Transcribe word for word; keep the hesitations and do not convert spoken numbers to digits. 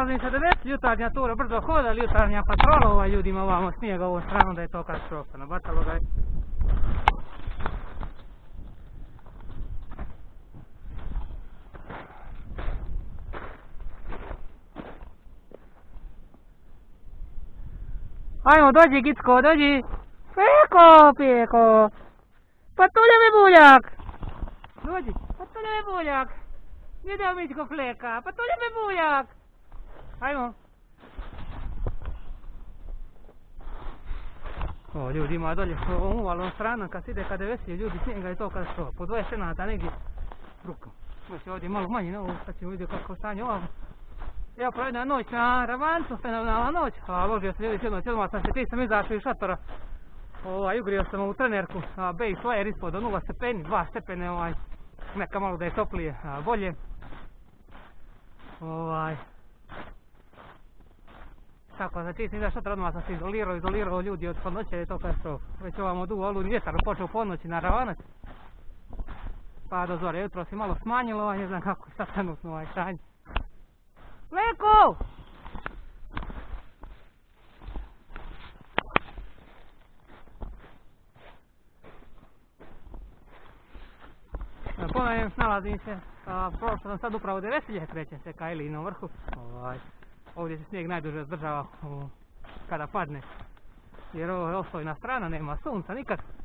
nalazim se da već jutarnja tura brzo hoda, ali jutarnja patrola, ovaj ljudima ovamo snijega ovu stranu da je to katastrofa. Nabacalo ga je. Ajmo, dođi Gicko, dođi. Peko, peko. Patulja me buljak. Dođi, patulja me buljak. Ideo Mićko fleka, patulja me buljak. Ajmo. O, ljudi ima dolje s ovom uvalom stranom, kad se ide kada je vesije, ljudi snijega je to kada što, po dvadeset senata negdje rukom. Još je ovdje malo manji na ovo, sad ćemo vidjeti kako stanje ovamo. Ja provedena noć na Ravancu, fenomenalna noć, a ložio sam ljudi sjedno cijelo, sam se ti sam izašao iz šatora. Ovaj, ugrio sam u trenerku, a, base flyer ispod do nula stepeni, dva stepene, ovaj, neka malo da je toplije, a, bolje. Ovaj. Tako, znači sam izašao šatora, odmah sam se izolirao, izolirao ljudi od ponoće, je to katastrofa. Već ovamo dugo oludni vjetar počeo ponoći na Ravanac. Pa do zore, jutro se malo smanjilo, ovaj, ne znam kako je sad trenutno ovaj stanje. Leko! Ponavljam, nalazim se, a, prošao sam sad upravo do Veselje, krećem se ka Ilijinom vrhu. Ovaj, ovdje se snijeg najduže zdržava o, kada padne, jer ovo je ostojna strana, nema sunca nikad.